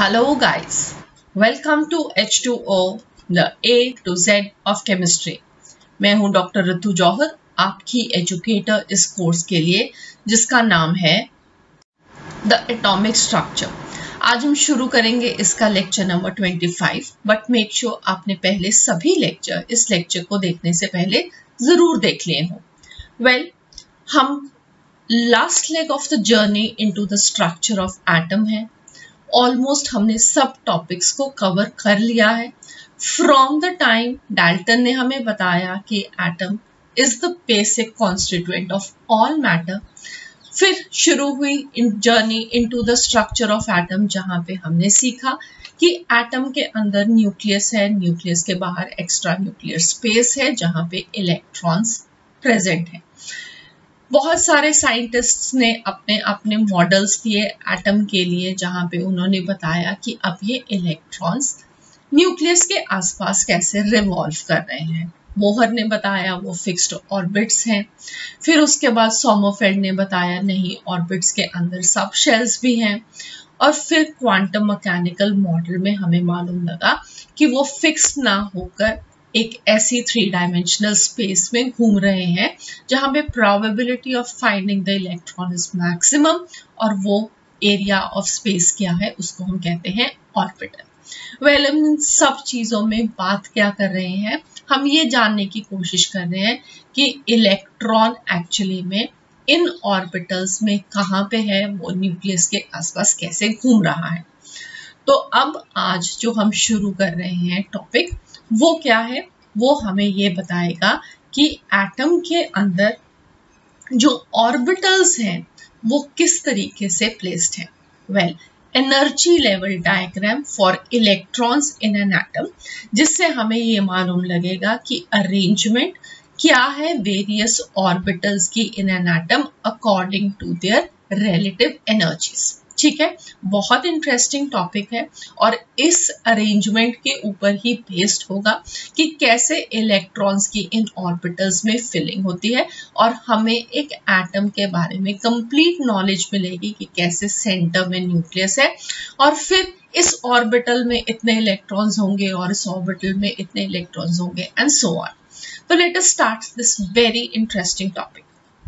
Hello guys, welcome to H2O, the A to Z of Chemistry। मैं हूं doctor ऋतु जौहर, आपकी educator इस course के लिए जिसका नाम है द एटॉमिक स्ट्रक्चर। आज हम शुरू करेंगे इसका lecture number 25, but make sure आपने पहले सभी लेक्चर इस लेक्चर को देखने से पहले जरूर देख लिए हों। वेल, हम last leg of the journey into the structure of atom है। ऑलमोस्ट हमने सब टॉपिक्स को कवर कर लिया है। फ्रॉम द टाइम डाल्टन ने हमें बताया कि atom is the basic constituent of all matter, फिर शुरू हुई journey into the structure of atom, जहां पे हमने सीखा कि एटम के अंदर न्यूक्लियस है, न्यूक्लियस के बाहर एक्स्ट्रा न्यूक्लियर स्पेस है जहां पे इलेक्ट्रॉन्स प्रेजेंट है। बहुत सारे साइंटिस्ट्स ने अपने अपने मॉडल्स दिए एटम के लिए, जहां पे उन्होंने बताया कि अब ये इलेक्ट्रॉन्स न्यूक्लियस के आसपास कैसे रिवॉल्व कर रहे हैं। बोहर ने बताया वो फिक्स्ड ऑर्बिट्स हैं। फिर उसके बाद सोमरफेल्ड ने बताया नहीं, ऑर्बिट्स के अंदर सब शेल्स भी हैं। और फिर क्वांटम मैकेनिकल मॉडल में हमें मालूम लगा कि वो फिक्स ना होकर एक ऐसी 3 डायमेंशनल स्पेस में घूम रहे हैं जहां पे probability of finding the electron is maximum, और वो एरिया ऑफ स्पेस क्या है उसको हम कहते हैं ऑर्बिटल। वेल, हम इन सब चीजों में बात क्या कर रहे हैं, हम ये जानने की कोशिश कर रहे हैं कि इलेक्ट्रॉन एक्चुअली में इन ऑर्बिटल्स में कहाँ पे है, वो न्यूक्लियस के आसपास कैसे घूम रहा है। तो अब आज जो हम शुरू कर रहे हैं टॉपिक, वो क्या है, वो हमें ये बताएगा कि एटम के अंदर जो ऑर्बिटल्स हैं वो किस तरीके से प्लेस्ड हैं। Well, energy level diagram for electrons in an atom, जिससे हमें ये मालूम लगेगा कि अरेंजमेंट क्या है वेरियस ऑर्बिटल्स की in an atom according to their relative energies. ठीक है, बहुत इंटरेस्टिंग टॉपिक है और इस अरेंजमेंट के ऊपर ही बेस्ड होगा कि कैसे इलेक्ट्रॉन्स की इन ऑर्बिटल्स में फिलिंग होती है, और हमें एक एटम के बारे में कंप्लीट नॉलेज मिलेगी कि कैसे सेंटर में न्यूक्लियस है और फिर इस ऑर्बिटल में इतने इलेक्ट्रॉन्स होंगे और इस ऑर्बिटल में इतने इलेक्ट्रॉन्स होंगे एंड सो ऑन। तो let us start this very interesting topic.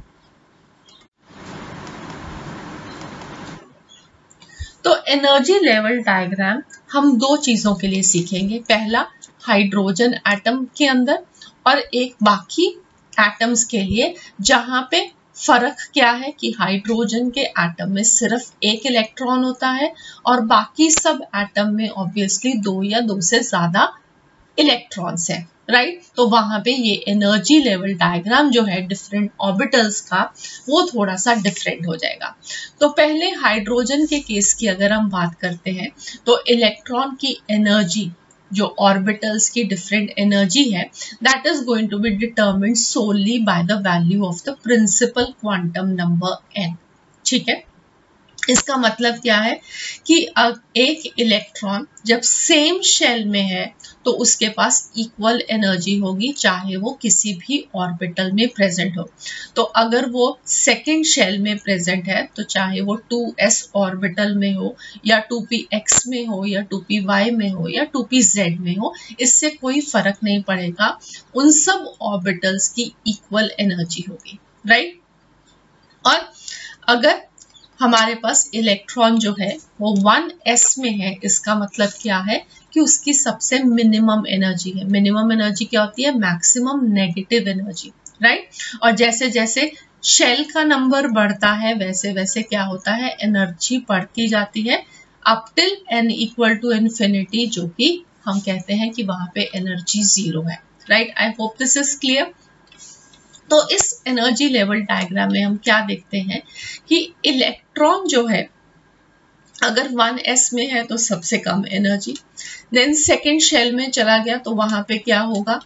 तो एनर्जी लेवल डायग्राम हम दो चीजों के लिए सीखेंगे। पहला, हाइड्रोजन एटम के अंदर, और एक बाकी एटम्स के लिए, जहां पे फर्क क्या है कि हाइड्रोजन के एटम में सिर्फ एक इलेक्ट्रॉन होता है और बाकी सब एटम में ऑब्वियसली 2 या 2 से ज्यादा इलेक्ट्रॉन्स हैं, राइट। तो वहां पे ये एनर्जी लेवल डायग्राम जो है डिफरेंट ऑर्बिटल्स का, वो थोड़ा सा डिफरेंट हो जाएगा। तो पहले हाइड्रोजन के केस की अगर हम बात करते हैं, तो इलेक्ट्रॉन की एनर्जी, जो ऑर्बिटल्स की डिफरेंट एनर्जी है, that is going to be determined solely by the value of the principal quantum number n। ठीक है, इसका मतलब क्या है कि एक इलेक्ट्रॉन जब सेम शेल में है तो उसके पास इक्वल एनर्जी होगी, चाहे वो किसी भी ऑर्बिटल में प्रेजेंट हो। तो अगर वो सेकंड शेल में प्रेजेंट है, तो चाहे वो 2s ऑर्बिटल में हो या 2px में हो या 2py में हो या 2pz में हो, इससे कोई फर्क नहीं पड़ेगा, उन सब ऑर्बिटल्स की इक्वल एनर्जी होगी, राइट। और अगर हमारे पास इलेक्ट्रॉन जो है वो 1s में है, इसका मतलब क्या है कि उसकी सबसे मिनिमम एनर्जी है। मिनिमम एनर्जी क्या होती है? Maximum negative energy, right. और जैसे जैसे शेल का नंबर बढ़ता है वैसे वैसे क्या होता है, एनर्जी बढ़ती जाती है up till n equal to infinity, जो कि हम कहते हैं कि वहां पे एनर्जी 0 है, right. I hope this is clear. तो इस एनर्जी लेवल डायग्राम में हम क्या देखते हैं कि इलेक्ट्रॉन जो है अगर 1s में है तो सबसे कम एनर्जी, देन सेकेंड शेल में चला गया तो वहां पे क्या होगा,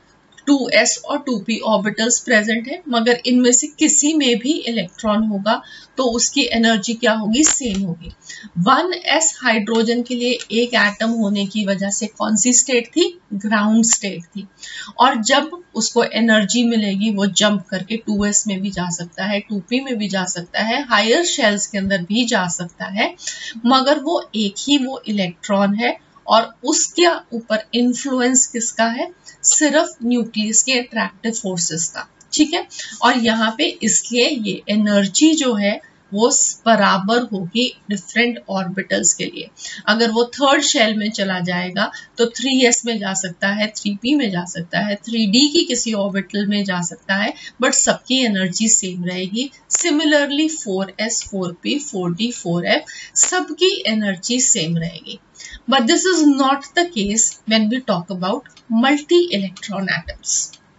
2s और 2p ऑर्बिटल्स प्रेजेंट है, मगर इनमें से किसी में भी इलेक्ट्रॉन होगा तो उसकी एनर्जी क्या होगी, सेम होगी। 1s हाइड्रोजन के लिए एक एटम होने की वजह से कौन सी स्टेट थी, ग्राउंड स्टेट थी, और जब उसको एनर्जी मिलेगी वो जंप करके 2s में भी जा सकता है, 2p में भी जा सकता है, हायर शेल्स के अंदर भी जा सकता है, मगर वो एक ही वो इलेक्ट्रॉन है और उसके ऊपर इन्फ्लुएंस किसका है, सिर्फ न्यूक्लियस के अट्रैक्टिव फोर्सेस का, ठीक है। और यहाँ पे इसलिए ये एनर्जी जो है वो बराबर होगी डिफरेंट ऑर्बिटल्स के लिए। अगर वो थर्ड शेल में चला जाएगा तो 3s में जा सकता है, 3p में जा सकता है, 3d की किसी ऑर्बिटल में जा सकता है, बट सबकी एनर्जी सेम रहेगी। Similarly 4s, 4p, 4d, 4f सबकी एनर्जी सेम रहेगी। But this is not the case when we talk about multi-electron atoms.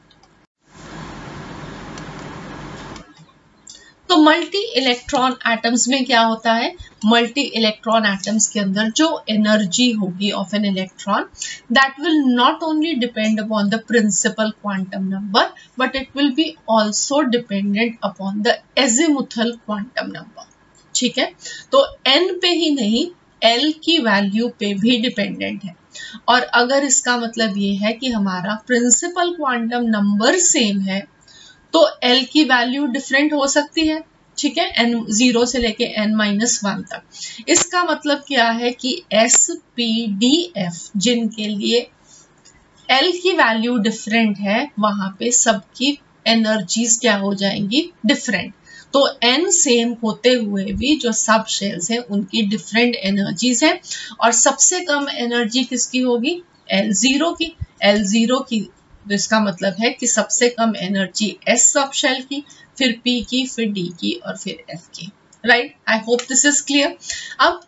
तो मल्टी इलेक्ट्रॉन एटम्स में क्या होता है, मल्टी इलेक्ट्रॉन एटम्स के अंदर जो एनर्जी होगी of an electron, that will not only depend upon the principal quantum number, but it will be also dependent upon the azimuthal quantum number, ठीक है। तो n पे ही नहीं, L की वैल्यू पे भी डिपेंडेंट है। और अगर इसका मतलब ये है कि हमारा प्रिंसिपल क्वांटम नंबर सेम है तो L की वैल्यू डिफरेंट हो सकती है, ठीक है, n0 से लेके n-1 तक। इसका मतलब क्या है कि s, p, d, f जिनके लिए L की वैल्यू डिफरेंट है वहां पे सबकी एनर्जीज क्या हो जाएंगी, डिफरेंट। तो n सेम होते हुए भी जो सब शेल्स हैं उनकी डिफरेंट एनर्जीज हैं, और सबसे कम एनर्जी किसकी होगी, L0 की। L0 की, तो इसका मतलब है कि सबसे कम एनर्जी S सब शेल की, फिर P की, फिर D की और फिर F की, right. I hope this is clear. अब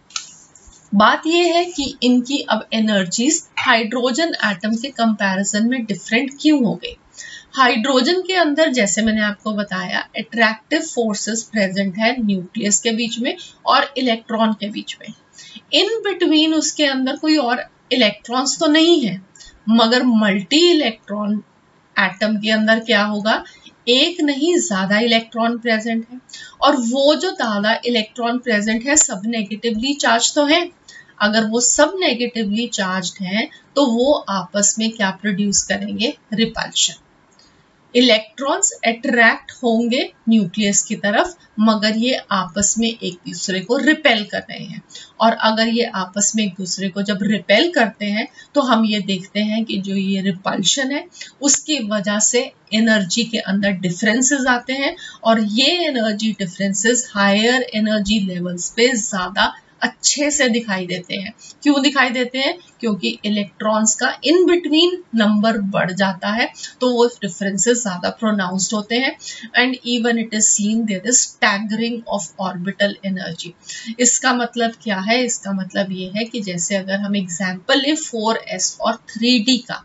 बात यह है कि इनकी अब एनर्जीज हाइड्रोजन एटम के कंपैरिजन में डिफरेंट क्यों हो गई। हाइड्रोजन के अंदर जैसे मैंने आपको बताया अट्रैक्टिव फोर्सेस प्रेजेंट है न्यूक्लियस के बीच में और इलेक्ट्रॉन के बीच में। इन बिटवीन उसके अंदर कोई और इलेक्ट्रॉन्स तो नहीं है, मगर मल्टी इलेक्ट्रॉन एटम के अंदर क्या होगा, एक नहीं ज्यादा इलेक्ट्रॉन प्रेजेंट है, और वो जो ज्यादा इलेक्ट्रॉन प्रेजेंट है सब नेगेटिवली चार्ज तो है। अगर वो सब नेगेटिवली चार्ज्ड हैं तो वो आपस में क्या प्रोड्यूस करेंगे, रिपल्शन। इलेक्ट्रॉन्स अट्रैक्ट होंगे न्यूक्लियस की तरफ, मगर ये आपस में एक दूसरे को रिपेल कर रहे हैं, और अगर ये आपस में एक दूसरे को जब रिपेल करते हैं तो हम ये देखते हैं कि जो ये रिपल्शन है उसकी वजह से एनर्जी के अंदर डिफरेंसेस आते हैं, और ये energy differences higher energy levels पे ज्यादा अच्छे से दिखाई देते हैं। क्यों दिखाई देते हैं, क्योंकि इलेक्ट्रॉन्स का इन बिटवीन नंबर बढ़ जाता है तो वो डिफरेंसेस ज्यादा प्रोनाउंस्ड होते हैं, and even it is seen there is staggering of orbital energy. इसका मतलब क्या है, इसका मतलब ये है कि जैसे अगर हम एग्जांपल ले 4s और 3d का,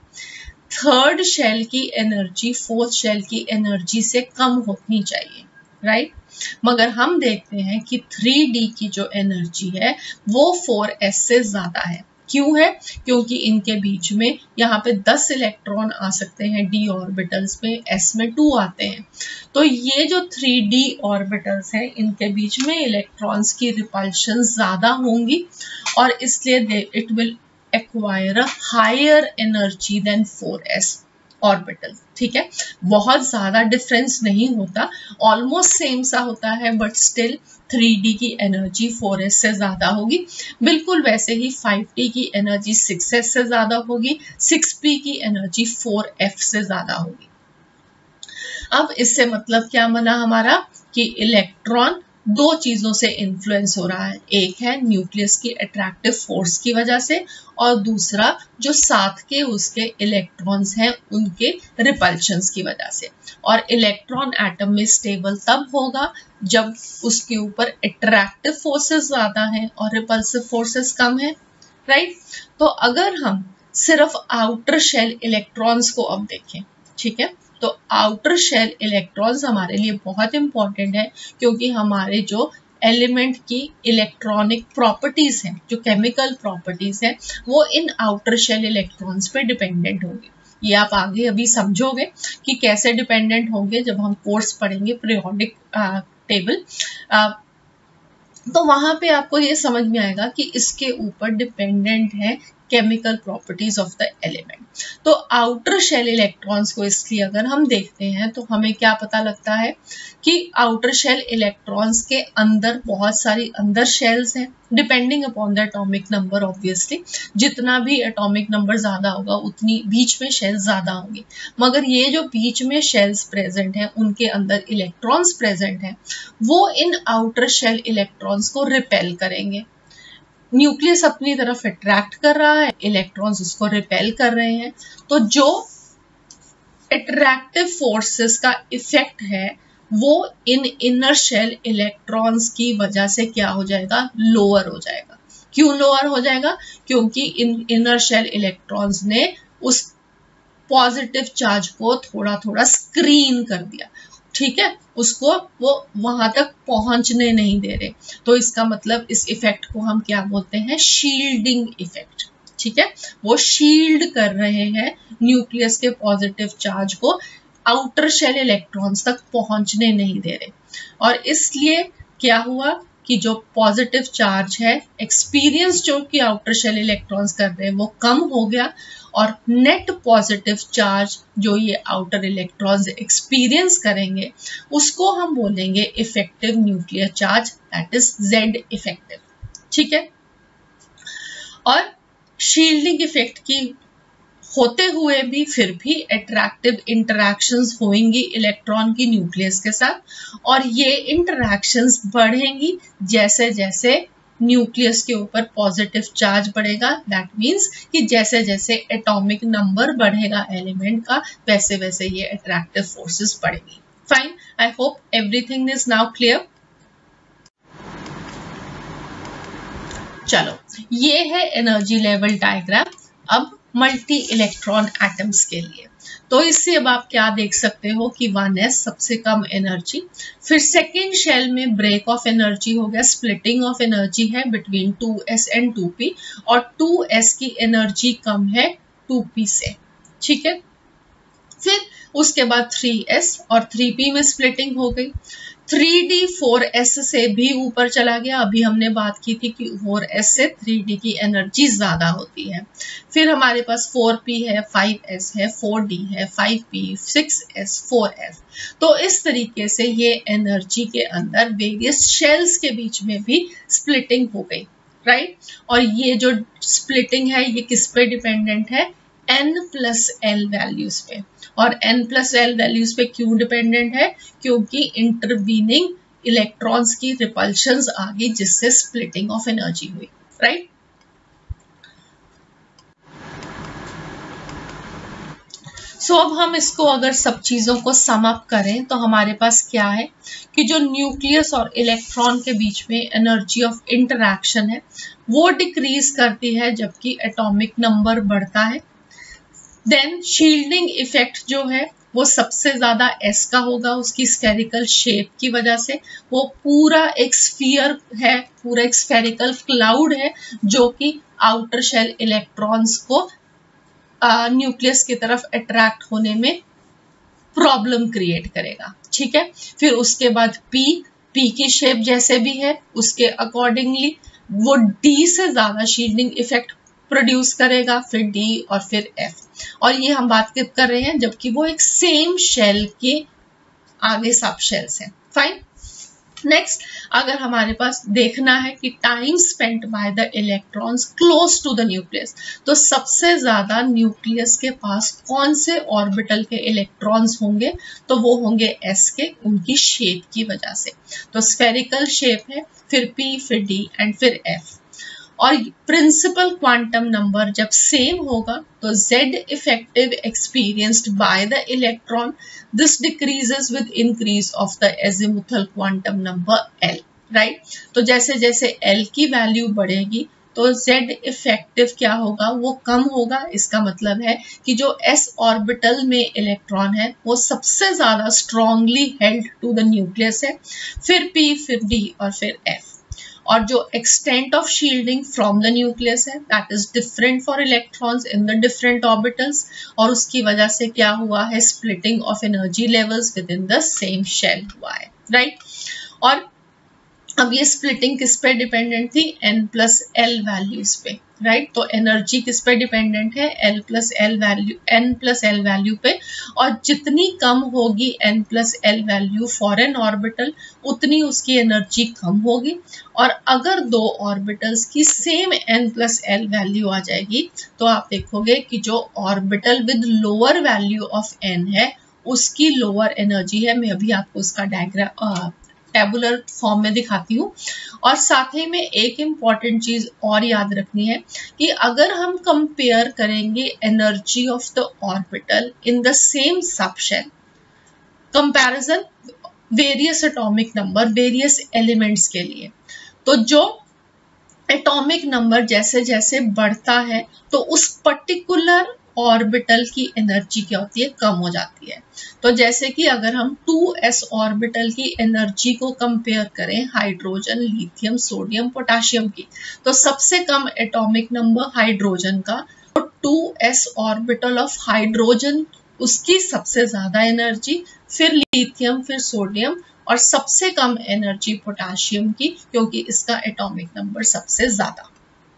थर्ड शेल की एनर्जी फोर्थ शेल की एनर्जी से कम होनी चाहिए, राइट। मगर हम देखते हैं कि 3d की जो एनर्जी है वो 4s से ज्यादा है। क्यों है, क्योंकि इनके बीच में यहाँ पे 10 इलेक्ट्रॉन आ सकते हैं d ऑर्बिटल्स में, s में 2 आते हैं। तो ये जो 3d ऑर्बिटल्स हैं इनके बीच में इलेक्ट्रॉन्स की रिपल्शन ज्यादा होंगी, और इसलिए it will acquire a higher energy than 4s orbital, ठीक है। बहुत ज्यादा डिफरेंस नहीं होता, ऑलमोस्ट सेम सा होता है, बट स्टिल 3d की एनर्जी 4s से ज्यादा होगी। बिल्कुल वैसे ही 5d की एनर्जी 6s से ज्यादा होगी, 6p की एनर्जी 4f से ज्यादा होगी। अब इससे मतलब क्या बना हमारा कि इलेक्ट्रॉन दो चीजों से इन्फ्लुएंस हो रहा है, एक है न्यूक्लियस की अट्रैक्टिव फोर्स की वजह से, और दूसरा जो साथ के उसके इलेक्ट्रॉन्स हैं उनके रिपल्शंस की वजह से। और इलेक्ट्रॉन एटम में स्टेबल तब होगा जब उसके ऊपर अट्रैक्टिव फोर्सेस ज्यादा हैं और रिपल्सिव फोर्सेस कम है, राइट। तो अगर हम सिर्फ आउटर शेल इलेक्ट्रॉन्स को अब देखें, ठीक है, तो आउटर शेल इलेक्ट्रॉन्स हमारे लिए बहुत इंपॉर्टेंट है, क्योंकि हमारे जो एलिमेंट की इलेक्ट्रॉनिक प्रॉपर्टीज हैं, जो केमिकल प्रॉपर्टीज हैं, वो इन आउटर शेल इलेक्ट्रॉन्स पे डिपेंडेंट होंगी। ये आप आगे अभी समझोगे कि कैसे डिपेंडेंट होंगे जब हम कोर्स पढ़ेंगे पीरियोडिक टेबल। तो वहां पे आपको ये समझ में आएगा कि इसके ऊपर डिपेंडेंट है chemical properties of the element. तो आउटर शेल इलेक्ट्रॉन्स को इसलिए अगर हम देखते हैं तो हमें क्या पता लगता है कि आउटर शेल इलेक्ट्रॉन्स के अंदर बहुत सारी अंदर शेल्स हैं, depending upon the atomic number. Obviously जितना भी एटॉमिक नंबर ज्यादा होगा उतनी बीच में शेल्स ज्यादा होंगी, मगर ये जो बीच में शेल्स प्रेजेंट हैं उनके अंदर इलेक्ट्रॉन्स प्रेजेंट हैं, वो इन आउटर शेल इलेक्ट्रॉन्स को रिपेल करेंगे। न्यूक्लियस अपनी तरफ अट्रैक्ट कर रहा है, इलेक्ट्रॉन्स उसको रिपेल कर रहे हैं। तो जो अट्रैक्टिव फोर्सेस का इफेक्ट है वो इन इनर शेल इलेक्ट्रॉन्स की वजह से क्या हो जाएगा, लोअर हो जाएगा। क्यों लोअर हो जाएगा? क्योंकि इन इनर शेल इलेक्ट्रॉन्स ने उस पॉजिटिव चार्ज को थोड़ा थोड़ा स्क्रीन कर दिया, ठीक है, उसको वो वहां तक पहुंचने नहीं दे रहे। तो इसका मतलब इस इफेक्ट को हम क्या बोलते हैं, शील्डिंग इफेक्ट। ठीक है, वो शील्ड कर रहे हैं न्यूक्लियस के पॉजिटिव चार्ज को, आउटर शेल इलेक्ट्रॉन्स तक पहुंचने नहीं दे रहे। और इसलिए क्या हुआ कि जो पॉजिटिव चार्ज है एक्सपीरियंस जो कि आउटर शेल इलेक्ट्रॉन्स कर रहे हैं वो कम हो गया, और नेट पॉजिटिव चार्ज जो ये आउटर इलेक्ट्रॉन्स एक्सपीरियंस करेंगे उसको हम बोलेंगे effective nuclear charge, that is Z effective. ठीक है, और शील्डिंग इफेक्ट की होते हुए भी फिर भी अट्रैक्टिव इंटरैक्शंस होंगी इलेक्ट्रॉन की न्यूक्लियस के साथ, और ये इंटरैक्शंस बढ़ेंगी जैसे जैसे न्यूक्लियस के ऊपर पॉजिटिव चार्ज बढ़ेगा। दैट मीन्स कि जैसे जैसे एटॉमिक नंबर बढ़ेगा एलिमेंट का वैसे वैसे ये अट्रैक्टिव फोर्सेस बढ़ेगी। Fine, I hope everything is now clear. चलो, ये है एनर्जी लेवल डायग्राम अब मल्टी इलेक्ट्रॉन एटम्स के लिए। तो इससे अब आप क्या देख सकते हो कि 1s सबसे कम एनर्जी, फिर सेकेंड शेल में ब्रेक ऑफ एनर्जी हो गया, स्प्लिटिंग ऑफ एनर्जी है बिटवीन 2s एंड 2p, और 2s की एनर्जी कम है 2p से। ठीक है, फिर उसके बाद 3s और 3p में स्प्लिटिंग हो गई। 3d 4s से भी ऊपर चला गया, अभी हमने बात की थी कि 4s से 3d की एनर्जी ज्यादा होती है। फिर हमारे पास 4p है, 5s है, 4d है, 5p, 6s, 4f। तो इस तरीके से ये एनर्जी के अंदर वेरियस शेल्स के बीच में भी स्प्लिटिंग हो गई, राइट। और ये जो स्प्लिटिंग है ये किस पे डिपेंडेंट है, n+l वैल्यूज पे। और n+l वैल्यूज पे क्यों डिपेंडेंट है, क्योंकि इंटरवीनिंग इलेक्ट्रॉन्स की रिपल्शंस आ गई जिससे स्प्लिटिंग ऑफ एनर्जी हुई, राइट। सो अब हम इसको अगर सब चीजों को सम अप करें तो हमारे पास क्या है कि जो न्यूक्लियस और इलेक्ट्रॉन के बीच में एनर्जी ऑफ इंटरैक्शन है वो डिक्रीज करती है जबकि एटॉमिक नंबर बढ़ता है। देन शील्डिंग इफेक्ट जो है वो सबसे ज्यादा s का होगा, उसकी स्फेरिकल शेप की वजह से। वो पूरा एक स्फीयर है, पूरा एक स्फेरिकल क्लाउड है जो कि आउटर शेल इलेक्ट्रॉन्स को न्यूक्लियस की तरफ अट्रैक्ट होने में प्रॉब्लम क्रिएट करेगा। ठीक है, फिर उसके बाद p की शेप जैसे भी है उसके अकॉर्डिंगली वो d से ज्यादा शील्डिंग इफेक्ट प्रोड्यूस करेगा, फिर d और फिर f। और ये हम बात कर रहे हैं जबकि वो एक सेम शेल के आगे सब शेल्स हैं। फाइन, नेक्स्ट अगर हमारे पास देखना है कि time spent by the electrons close to the nucleus, तो सबसे ज्यादा न्यूक्लियस के पास कौन से ऑर्बिटल के इलेक्ट्रॉन्स होंगे, तो वो होंगे s के, उनकी शेप की वजह से। तो स्फेरिकल शेप है, फिर p, फिर d एंड फिर f। और प्रिंसिपल क्वांटम नंबर जब सेम होगा तो z effective experienced by the electron, this decreases with increase of the azimuthal quantum number l, right. तो जैसे जैसे l की वैल्यू बढ़ेगी तो z इफेक्टिव क्या होगा, वो कम होगा। इसका मतलब है कि जो s ऑर्बिटल में इलेक्ट्रॉन है वो सबसे ज्यादा strongly held to the nucleus है, फिर p, फिर d और फिर f। और जो extent of shielding from the nucleus है that is different for electrons in the different orbitals, और उसकी वजह से क्या हुआ है, splitting of energy levels within the same shell हुआ है, राइट। और अब ये स्प्लिटिंग किस पे डिपेंडेंट थी, n प्लस एल वैल्यूज पे, राइट। तो एनर्जी किस पे डिपेंडेंट है, n प्लस एल वैल्यू पे, और जितनी कम होगी n plus L value for an orbital उतनी उसकी एनर्जी कम होगी। और अगर दो ऑर्बिटल्स की same n plus L value आ जाएगी तो आप देखोगे कि जो orbital with lower value of n है उसकी लोअर एनर्जी है। मैं अभी आपको उसका डायग्राम टेबुलर फॉर्म में दिखाती हूँ। और साथ ही में एक इम्पॉर्टेंट चीज और याद रखनी है कि अगर हम कंपेयर करेंगे energy of the orbital in the same subshell, comparison various atomic number various elements के लिए, तो जो एटॉमिक नंबर जैसे जैसे बढ़ता है तो उस पर्टिकुलर ऑर्बिटल की एनर्जी क्या होती है, कम हो जाती है। तो जैसे कि अगर हम 2s ऑर्बिटल की एनर्जी को कंपेयर करें हाइड्रोजन, लिथियम, सोडियम, पोटेशियम की, तो सबसे कम एटॉमिक नंबर हाइड्रोजन का, तो 2s ऑर्बिटल ऑफ हाइड्रोजन उसकी सबसे ज्यादा एनर्जी, फिर लिथियम, फिर सोडियम, और सबसे कम एनर्जी पोटेशियम की, क्योंकि इसका एटॉमिक नंबर सबसे ज्यादा।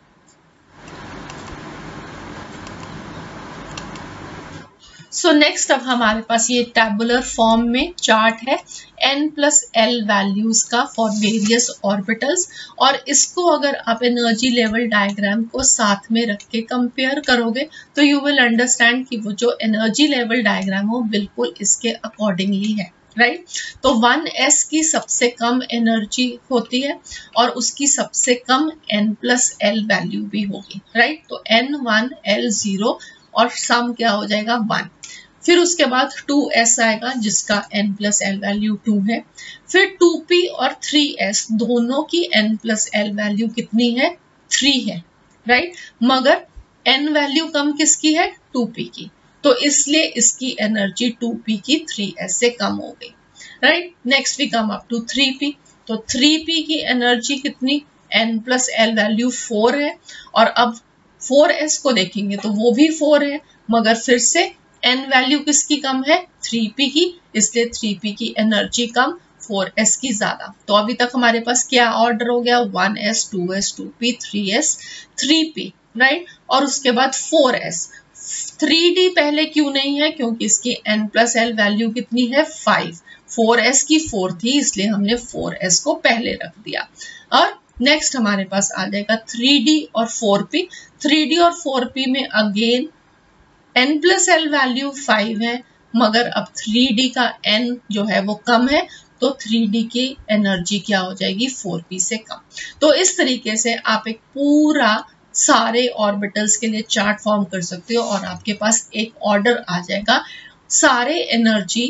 सो नेक्स्ट अब हमारे पास ये टैबुलर फॉर्म में चार्ट है n प्लस एल वैल्यूज का फॉर वेरियस ऑर्बिटल्स, और इसको अगर आप एनर्जी लेवल डायग्राम को साथ में रख के कंपेयर करोगे तो यू विल अंडरस्टैंड कि वो जो एनर्जी लेवल डायग्राम हो बिल्कुल इसके अकॉर्डिंगली है, राइट। तो 1s की सबसे कम एनर्जी होती है और उसकी सबसे कम n प्लस एल वैल्यू भी होगी, राइट। तो n1 l0 और सम क्या हो जाएगा 1। फिर उसके बाद 2s आएगा जिसका n प्लस एल वैल्यू 2 है। फिर 2p और 3s दोनों की n प्लस एल वैल्यू कितनी है, 3 है, राइट। मगर n वैल्यू कम किसकी है, 2p की, तो इसलिए इसकी एनर्जी 2p की 3s से कम हो गई, right. Next we come up to 3p, तो 3p की एनर्जी कितनी, n प्लस एल वैल्यू 4 है, और अब 4s को देखेंगे तो वो भी 4 है, मगर फिर से n वैल्यू किसकी कम है, 3p की, इसलिए 3p की एनर्जी कम, 4s की ज्यादा। तो अभी तक हमारे पास क्या ऑर्डर हो गया, 1s 2s 2p 3s 3p, right. और उसके बाद 4s, 3d पहले क्यों नहीं है, क्योंकि इसकी n प्लस एल वैल्यू कितनी है 5, 4s की 4 थी इसलिए हमने 4s को पहले रख दिया। और नेक्स्ट हमारे पास आ जाएगा 3d और 4p। 3d और 4p में again n plus L value 5 है, मगर अब 3d का n जो है वो कम है, तो 3d की एनर्जी क्या हो जाएगी, 4p से कम। तो इस तरीके से आप एक पूरा सारे ऑर्बिटल्स के लिए चार्ट फॉर्म कर सकते हो और आपके पास एक ऑर्डर आ जाएगा सारे एनर्जी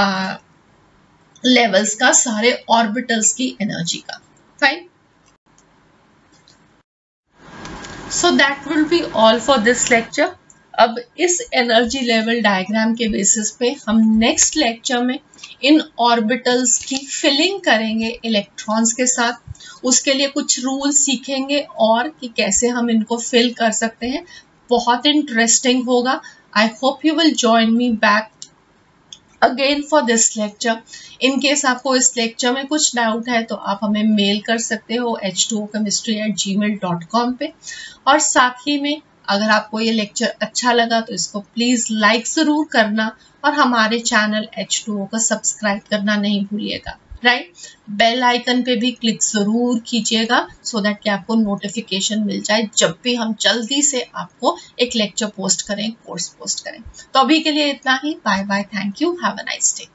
लेवल्स का, सारे ऑर्बिटल्स की एनर्जी का, fine. So that will be all for this lecture. अब इस एनर्जी लेवल डायग्राम के बेसिस पे हम नेक्स्ट लेक्चर में इन ऑर्बिटल्स की फिलिंग करेंगे इलेक्ट्रॉन्स के साथ। उसके लिए कुछ रूल सीखेंगे और कि कैसे हम इनको फिल कर सकते हैं। बहुत इंटरेस्टिंग होगा। I hope you will join me back again for this lecture. In case आपको इस लेक्चर में कुछ डाउट है तो आप हमें मेल कर सकते हो h2ochemistry@gmail.com पे। और साथ ही में अगर आपको ये लेक्चर अच्छा लगा तो इसको प्लीज लाइक जरूर करना और हमारे चैनल H2O को सब्सक्राइब करना नहीं भूलिएगा, राइट। बेल आइकन पे भी क्लिक जरूर कीजिएगा सो दैट कि आपको नोटिफिकेशन मिल जाए जब भी हम जल्दी से आपको एक लेक्चर पोस्ट करें, कोर्स पोस्ट करें। तो अभी के लिए इतना ही। Bye bye, thank you, have a nice day.